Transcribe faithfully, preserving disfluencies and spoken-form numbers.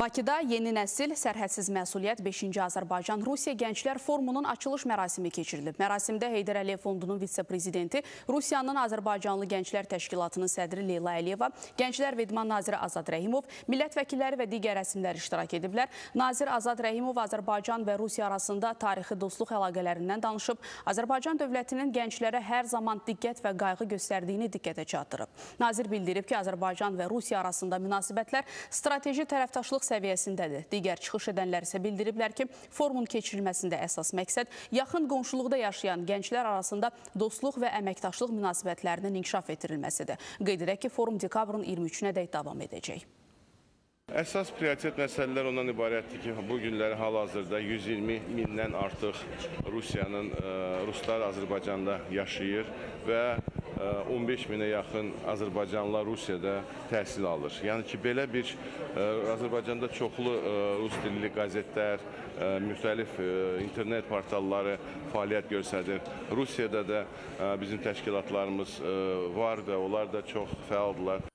Bakıda yeni nəsil sərhədsiz məsuliyyət beşinci Azərbaycan-Rusiya Gənclər Forumunun açılış mərasimi keçirilib. Mərasimdə Heydər Əliyev Fondunun vitse-prezidenti, Rusiyanın Azərbaycanlı Gənclər Təşkilatının sədri Leyla Əliyeva, Gənclər və İdman naziri Azad Rəhimov, millət vəkilləri və digər rəsmilər iştirak ediblər. Nazir Azad Rəhimov Azərbaycan və Rusiya arasında tarixi dostluq əlaqələrindən danışıb, Azərbaycan dövlətinin gənclərə hər zaman diqqət və qayğı göstərdiyini diqqətə çatdırıb. Nazir bildirib ki, Azərbaycan və Rusiya arasında münasibətlər strateji tərəfdaşlıq səviyyəsindədir. Digər çıxış edənlər isə bildiriblər ki, forumun keçirilməsində əsas məqsəd yaxın qonşuluqda yaşayan gənclər arasında dostluq və əməkdaşlıq münasibətlərinin inkişaf etdirilməsidir. Qeyd edək ki, forum dekabrın iyirmi üçünə dək davam edəcək. Əsas prioritet məsələlər ondan ibarətdir ki, bu günləri hal-hazırda yüz iyirmi mindən artıq Rusiyanın, Ruslar Azərbaycanda yaşayır və on beş minə yaxın Azərbaycanlılar Rusiyada təhsil alır. Yəni ki, belə bir Azərbaycanda çoxlu rus dilli qəzetlər, müxtəlif internet portalları fəaliyyət göstərir. Rusiyada da bizim təşkilatlarımız var və onlar da çox fəaldırlar.